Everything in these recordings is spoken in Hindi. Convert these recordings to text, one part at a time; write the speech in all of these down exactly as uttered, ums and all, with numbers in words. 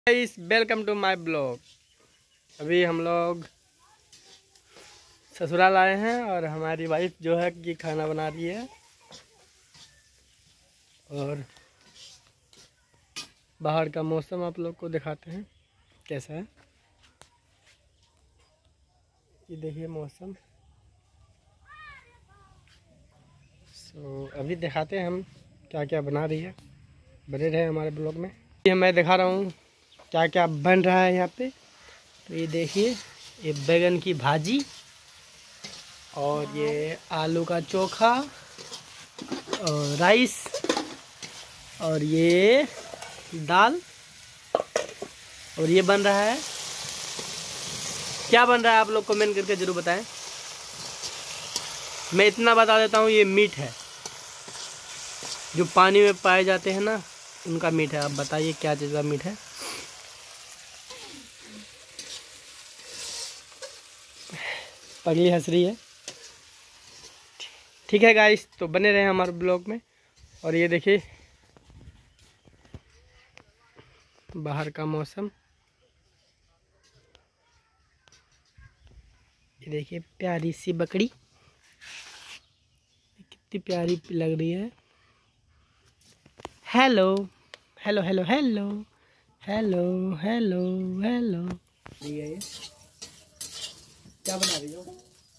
Guys welcome to my blog. अभी हम लोग ससुराल आए हैं और हमारी वाइफ जो है कि खाना बना रही है और बाहर का मौसम आप लोग को दिखाते हैं कैसा है। ये देखिए मौसम। सो अभी दिखाते हैं हम क्या क्या बना रही है। बने रहे हमारे ब्लॉग में। ये मैं दिखा रहा हूँ क्या क्या बन रहा है यहाँ पे। तो ये देखिए, ये बैगन की भाजी और ये आलू का चोखा और राइस और ये दाल और ये बन रहा है। क्या बन रहा है आप लोग कमेंट करके ज़रूर बताएं। मैं इतना बता देता हूँ, ये मीट है जो पानी में पाए जाते हैं ना, उनका मीट है। आप बताइए क्या चीज़ का मीट है। पगली हंस रही है। ठीक है गाइस, तो बने रहे हमारे ब्लॉग में। और ये देखिए बाहर का मौसम। ये देखिए प्यारी सी बकरी, कितनी प्यारी लग रही है। Hello hello hello hello hello hello hello. ये क्या बना रही हो?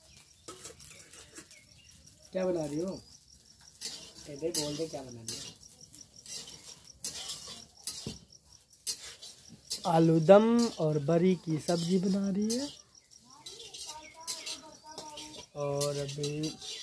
क्या बना रही हो? ऐसे बोल दे क्या बना रही हो। आलू दम और बरी की सब्जी बना रही है। और अभी